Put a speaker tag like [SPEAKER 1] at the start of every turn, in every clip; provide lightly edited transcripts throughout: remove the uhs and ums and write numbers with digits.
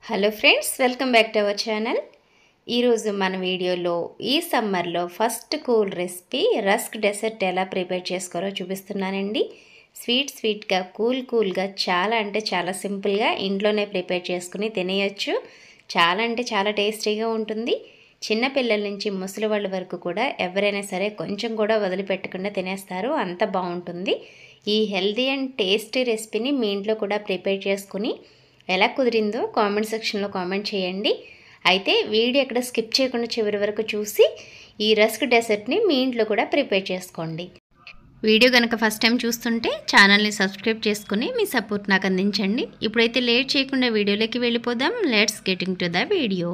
[SPEAKER 1] Hello friends, welcome back to our channel. ఈరోజు మన వీడియోలో ఈ సమ్మర్లో first cool recipe rusk dessert ఎలా ప్రిపేర్ చేసుకోరో చూపిస్తున్నానండి. స్వీట్గా కూల్గా చాలా అంటే చాలా సింపుల్గా ఇంట్లోనే ప్రిపేర్ చేసుకుని తినేయచ్చు. చాలా అంటే చాలా టేస్టీగా ఉంటుంది. చిన్నపిల్లల నుంచి ముసలి వాళ్ళ వరకు కూడా ఎవరైనా సరే కొంచెం కూడా వదిలిపెట్టకుండా తినేస్తారు, అంత బాగుంటుంది. ఈ హెల్తీ అండ్ టేస్టీ రెసిపీని మీ ఇంట్లో కూడా ప్రిపేర్ చేసుకుని ఎలా కుదిరిందో కామెంట్ సెక్షన్లో కామెంట్ చేయండి. అయితే వీడియో ఎక్కడ స్కిప్ చేయకుండా చివరి వరకు చూసి ఈ రస్క్ డెసర్ట్ని మీ ఇంట్లో కూడా ప్రిపేర్ చేసుకోండి. వీడియో కనుక ఫస్ట్ టైం చూస్తుంటే ఛానల్ని సబ్స్క్రైబ్ చేసుకుని మీ సపోర్ట్ నాకు అందించండి. ఇప్పుడైతే లేట్ చేయకుండా వీడియోలోకి వెళ్ళిపోదాం. Let's getting to the video.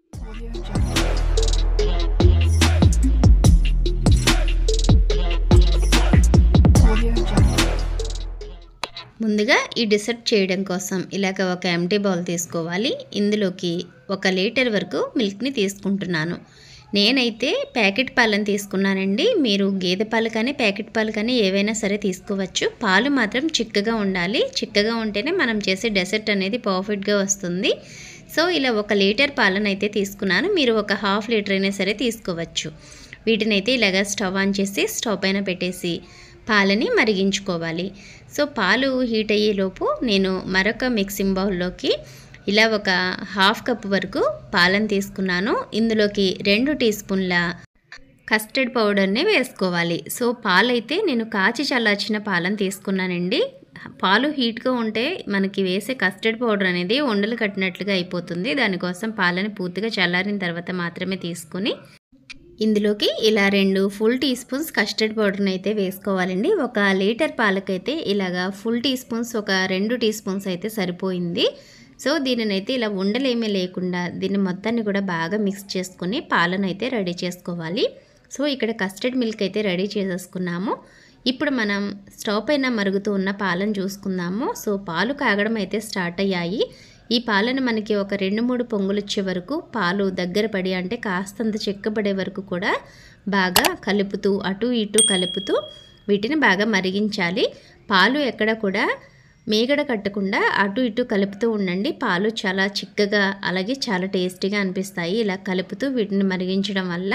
[SPEAKER 1] ముందుగా ఈ డెసర్ట్ చేయడం కోసం ఇలాగ ఒక ఎంటీ బౌల్ తీసుకోవాలి. ఇందులోకి 1 లీటర్ వరకు మిల్క్ని తీసుకుంటున్నాను. నేనైతే ప్యాకెట్ పాలను తీసుకున్నానండి. మీరు గేదె పాలు కానీ ప్యాకెట్ పాలు కానీ ఏవైనా సరే తీసుకోవచ్చు. పాలు మాత్రం చిక్కగా ఉండాలి. చిక్కగా ఉంటేనే మనం చేసే డెసర్ట్ అనేది పర్ఫెక్ట్గా వస్తుంది. సో ఇలా 1 లీటర్ పాలను అయితే తీసుకున్నాను. మీరు ఒక 1/2 లీటర్ అయినా సరే తీసుకోవచ్చు. వీటిని అయితే ఇలాగ స్టవ్ ఆన్ చేసి స్టవ్ పైన పెట్టేసి పాలని మరిగించుకోవాలి. సో పాలు హీట్ అయ్యేలోపు నేను మరొక మిక్సింగ్ బౌల్లోకి ఇలా ఒక 1/2 కప్ వరకు పాలను తీసుకున్నాను. ఇందులోకి 2 టీ స్పూన్ల కస్టర్డ్ పౌడర్ని వేసుకోవాలి. సో పాలైతే నేను కాచి చల్లార్చిన పాలను తీసుకున్నానండి. పాలు హీట్గా ఉంటే మనకి వేసే కస్టర్డ్ పౌడర్ అనేది ఉండలు కట్టినట్లుగా అయిపోతుంది. దానికోసం పాలని పూర్తిగా చల్లారిన తర్వాత మాత్రమే తీసుకుని ఇందులోకి ఇలా 2 ఫుల్ టీ స్పూన్స్ కస్టర్డ్ పౌడర్ని అయితే వేసుకోవాలండి. 1 లీటర్ పాలకైతే ఇలాగా ఫుల్ టీ స్పూన్స్ ఒక 2 టీ స్పూన్స్ అయితే సరిపోయింది. సో దీనినైతే ఇలా ఉండలేమీ లేకుండా దీన్ని మొత్తాన్ని కూడా బాగా మిక్స్ చేసుకుని పాలను అయితే రెడీ చేసుకోవాలి. సో ఇక్కడ కస్టర్డ్ మిల్క్ అయితే రెడీ చేసేసుకున్నాము. ఇప్పుడు మనం స్టవ్ పైన మరుగుతూ ఉన్న పాలను చూసుకుందాము. సో పాలు కాగడం అయితే స్టార్ట్ అయ్యాయి. ఈ పాలను మనకి ఒక 2-3 పొంగులు వచ్చే వరకు పాలు దగ్గర పడి అంటే కాస్తంత చిక్కబడే వరకు కూడా బాగా కలుపుతూ అటు ఇటు కలుపుతూ వీటిని బాగా మరిగించాలి. పాలు ఎక్కడ కూడా మేగడ కట్టకుండా అటు ఇటు కలుపుతూ ఉండండి. పాలు చాలా చిక్కగా అలాగే చాలా టేస్టీగా అనిపిస్తాయి. ఇలా కలుపుతూ వీటిని మరిగించడం వల్ల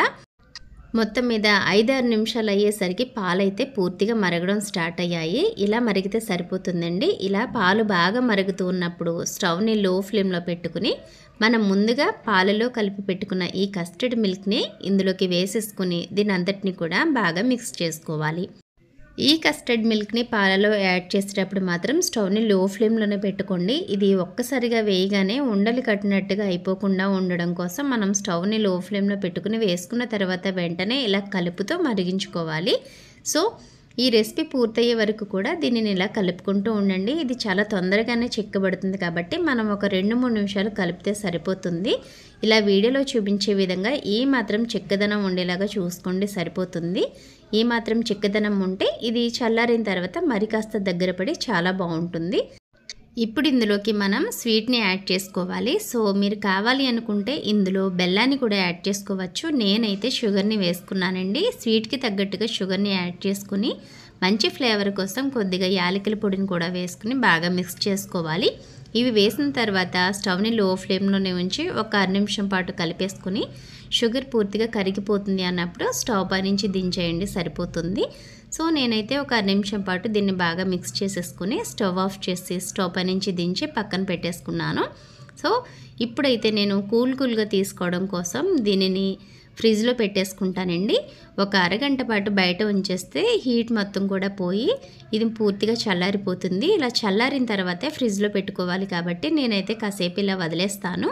[SPEAKER 1] మొత్తం మీద 5-6 నిమిషాలు అయ్యేసరికి పాలైతే పూర్తిగా మరగడం స్టార్ట్ అయ్యాయి. ఇలా మరిగితే సరిపోతుందండి. ఇలా పాలు బాగా మరుగుతూ ఉన్నప్పుడు స్టవ్ని లో ఫ్లేమ్లో పెట్టుకుని మనం ముందుగా పాలలో కలిపి పెట్టుకున్న ఈ కస్టర్డ్ మిల్క్ని ఇందులోకి వేసేసుకుని దీని అంతటిని కూడా బాగా మిక్స్ చేసుకోవాలి. ఈ కస్టర్డ్ మిల్క్ని పాలలో యాడ్ చేసేటప్పుడు మాత్రం స్టవ్ని లో ఫ్లేమ్లోనే పెట్టుకోండి. ఇది ఒక్కసారిగా వేయగానే ఉండలు కట్టినట్టుగా అయిపోకుండా ఉండడం కోసం మనం స్టవ్ని లో ఫ్లేమ్లో పెట్టుకుని వేసుకున్న తర్వాత వెంటనే ఇలా కలుపుతూ మరిగించుకోవాలి. సో ఈ రెసిపీ పూర్తయ్యే వరకు కూడా దీనిని ఇలా కలుపుకుంటూ ఉండండి. ఇది చాలా తొందరగానే చిక్కబడుతుంది కాబట్టి మనం ఒక 2-3 నిమిషాలు కలిపితే సరిపోతుంది. ఇలా వీడియోలో చూపించే విధంగా ఈ మాత్రం చిక్కదనం ఉండేలాగా చూసుకోండి, సరిపోతుంది. ఈ మాత్రం చిక్కదనం ఉంటే ఇది చల్లారిన తర్వాత మరి కాస్త దగ్గర పడి చాలా బాగుంటుంది. ఇప్పుడు ఇందులోకి మనం స్వీట్ని యాడ్ చేసుకోవాలి. సో మీరు కావాలి అనుకుంటే ఇందులో బెల్లాన్ని కూడా యాడ్ చేసుకోవచ్చు. నేనైతే షుగర్ని వేసుకున్నానండి. స్వీట్కి తగ్గట్టుగా షుగర్ని యాడ్ చేసుకుని మంచి ఫ్లేవర్ కోసం కొద్దిగా యాలకుల పొడిని కూడా వేసుకుని బాగా మిక్స్ చేసుకోవాలి. ఇవి వేసిన తర్వాత స్టవ్ని లో ఫ్లేమ్లోనే ఉంచి ఒక 6 నిమిషం పాటు కలిపేసుకుని షుగర్ పూర్తిగా కరిగిపోతుంది అన్నప్పుడు స్టవ్ పై నుంచి దించేయండి, సరిపోతుంది. సో నేనైతే ఒక 6 నిమిషం పాటు దీన్ని బాగా మిక్స్ చేసేసుకుని స్టవ్ ఆఫ్ చేసి స్టవ్ పై నుంచి దించి పక్కన పెట్టేసుకున్నాను. సో ఇప్పుడైతే నేను కూల్గా తీసుకోవడం కోసం దీనిని ఫ్రిడ్జ్లో పెట్టేసుకుంటానండి. ఒక అరగంట పాటు బయట ఉంచేస్తే హీట్ మొత్తం కూడా పోయి ఇది పూర్తిగా చల్లారిపోతుంది. ఇలా చల్లారిన తర్వాతే ఫ్రిడ్జ్లో పెట్టుకోవాలి కాబట్టి నేనైతే కాసేపు ఇలా వదిలేస్తాను.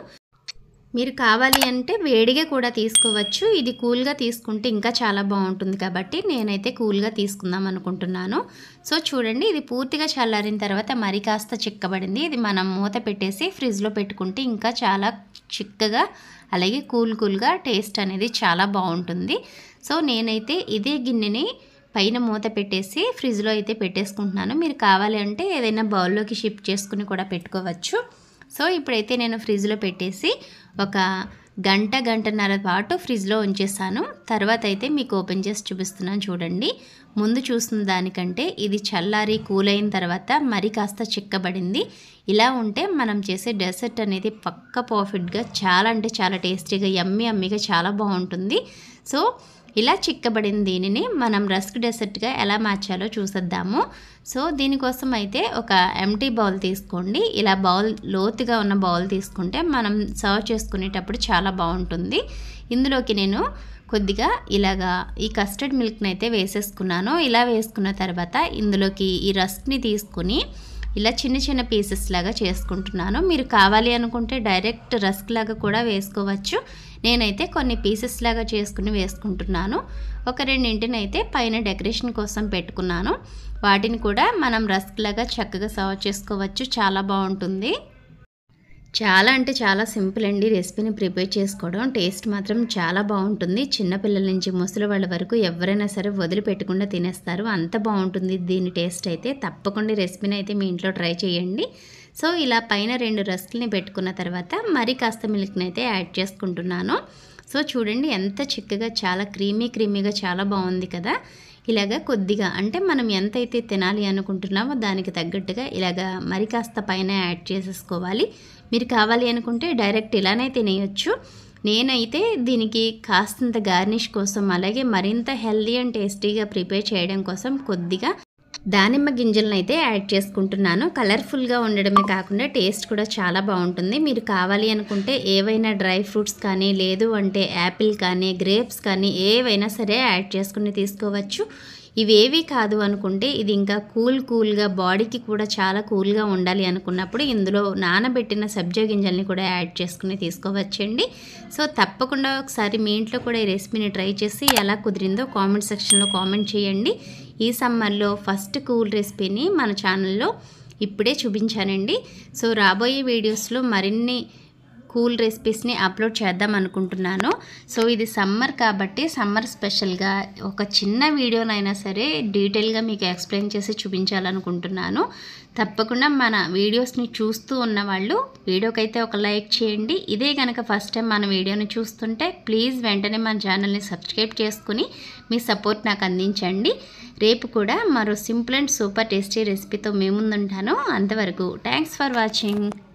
[SPEAKER 1] మీరు కావాలి అంటే వేడిగా కూడా తీసుకోవచ్చు. ఇది కూల్గా తీసుకుంటే ఇంకా చాలా బాగుంటుంది కాబట్టి నేనైతే కూల్గా తీసుకుందాం అనుకుంటున్నాను. సో చూడండి, ఇది పూర్తిగా చల్లారిన తర్వాత మరి కాస్త చిక్కబడింది. ఇది మనం మూత పెట్టేసి ఫ్రిడ్జ్లో పెట్టుకుంటే ఇంకా చాలా చిక్కగా అలాగే కూల్గా టేస్ట్ అనేది చాలా బాగుంటుంది. సో నేనైతే ఇదే గిన్నెని పైన మూత పెట్టేసి ఫ్రిడ్జ్లో అయితే పెట్టేసుకుంటున్నాను. మీరు కావాలి అంటే ఏదైనా బౌల్లోకి షిఫ్ట్ చేసుకుని కూడా పెట్టుకోవచ్చు. సో ఇప్పుడైతే నేను ఫ్రిడ్జ్లో పెట్టేసి ఒక గంటన్నర పాటు ఫ్రిడ్జ్లో ఉంచేసాను. తర్వాత అయితే మీకు ఓపెన్ చేసి చూపిస్తున్నాను చూడండి. ముందు చూసిన దానికంటే ఇది చల్లారి కూల్ అయిన తర్వాత మరి కాస్త చిక్కబడింది. ఇలా ఉంటే మనం చేసే డెసర్ట్ అనేది పక్క పర్ఫెక్ట్గా చాలా అంటే చాలా టేస్టీగా యమ్మీగా చాలా బాగుంటుంది. సో ఇలా చిక్కబడిన దీనిని మనం రస్క్ డెసర్ట్గా ఎలా మార్చాలో చూసేద్దాము. సో దీనికోసం అయితే ఒక ఎంటీ బౌల్ తీసుకోండి. ఇలా బౌల్ లోతుగా ఉన్న బౌల్ తీసుకుంటే మనం సర్వ్ చేసుకునేటప్పుడు చాలా బాగుంటుంది. ఇందులోకి నేను కొద్దిగా ఇలాగా ఈ కస్టర్డ్ మిల్క్ని అయితే వేసేసుకున్నాను. ఇలా వేసుకున్న తర్వాత ఇందులోకి ఈ రస్క్ని తీసుకుని ఇలా చిన్న పీసెస్ లాగా చేసుకుంటున్నాను. మీరు కావాలి అనుకుంటే డైరెక్ట్ రస్క్ లాగా కూడా వేసుకోవచ్చు. నేనైతే కొన్ని పీసెస్ లాగా చేసుకుని వేసుకుంటున్నాను. ఒక రెండింటిని అయితే పైన డెకరేషన్ కోసం పెట్టుకున్నాను. వాటిని కూడా మనం రస్క్ లాగా చక్కగా సర్వ్ చేసుకోవచ్చు. చాలా బాగుంటుంది. చాలా అంటే చాలా సింపుల్ అండి రెసిపీని ప్రిపేర్ చేసుకోవడం. టేస్ట్ మాత్రం చాలా బాగుంటుంది. చిన్నపిల్లల నుంచి ముసలి వాళ్ళ వరకు ఎవరైనా సరే వదిలిపెట్టకుండా తినేస్తారు. అంత బాగుంటుంది దీని టేస్ట్ అయితే. తప్పకుండా రెసిపీని అయితే మీ ఇంట్లో ట్రై చేయండి. సో ఇలా పైన 2 రస్క్ని పెట్టుకున్న తర్వాత మరి కాస్త మిల్క్ని అయితే యాడ్ చేసుకుంటున్నాను. సో చూడండి ఎంత చిక్కగా చాలా క్రీమీగా చాలా బాగుంది కదా. ఇలాగా కొద్దిగా అంటే మనం ఎంతైతే తినాలి అనుకుంటున్నామో దానికి తగ్గట్టుగా ఇలాగా మరి కాస్త పైన యాడ్ చేసేసుకోవాలి. మీరు కావాలి అనుకుంటే డైరెక్ట్ ఇలానే తినేయచ్చు. నేనైతే దీనికి కాస్తంత గార్నిష్ కోసం అలాగే మరింత హెల్దీ అండ్ టేస్టీగా ప్రిపేర్ చేయడం కోసం కొద్దిగా దానిమ్మ గింజలను అయితే యాడ్ చేసుకుంటున్నాను. కలర్ఫుల్గా ఉండడమే కాకుండా టేస్ట్ కూడా చాలా బాగుంటుంది. మీరు కావాలి అనుకుంటే ఏవైనా డ్రై ఫ్రూట్స్ కానీ లేదు అంటే యాపిల్ కానీ గ్రేప్స్ కానీ ఏవైనా సరే యాడ్ చేసుకుని తీసుకోవచ్చు. ఇవేవి కాదు అనుకుంటే ఇది ఇంకా కూల్గా బాడీకి కూడా చాలా కూల్గా ఉండాలి అనుకున్నప్పుడు ఇందులో నానబెట్టిన సబ్జా గింజల్ని కూడా యాడ్ చేసుకుని తీసుకోవచ్చండి. సో తప్పకుండా ఒకసారి మీ ఇంట్లో కూడా ఈ రెసిపీని ట్రై చేసి ఎలా కుదిరిందో కామెంట్ సెక్షన్లో కామెంట్ చేయండి. ఈ సమ్మర్లో ఫస్ట్ కూల్ రెసిపీని మన ఛానల్లో ఇప్పుడే చూపించానండి. సో రాబోయే వీడియోస్లో మరిన్ని కూల్ రెసిపీస్ని అప్లోడ్ చేద్దాం అనుకుంటున్నాను. సో ఇది సమ్మర్ కాబట్టి సమ్మర్ స్పెషల్గా ఒక చిన్న వీడియోనైనా సరే డీటెయిల్గా మీకు ఎక్స్ప్లెయిన్ చేసి చూపించాలనుకుంటున్నాను. తప్పకుండా మన వీడియోస్ని చూస్తూ ఉన్నవాళ్ళు వీడియోకైతే ఒక లైక్ చేయండి. ఇదే కనుక ఫస్ట్ టైం మన వీడియోని చూస్తుంటే ప్లీజ్ వెంటనే మన ఛానల్ని సబ్స్క్రైబ్ చేసుకుని మీ సపోర్ట్ నాకు అందించండి. రేపు కూడా మరో సింపుల్ అండ్ సూపర్ టేస్టీ రెసిపీతో మీ ముందుంటాను. అంతవరకు థ్యాంక్స్ ఫర్ వాచింగ్.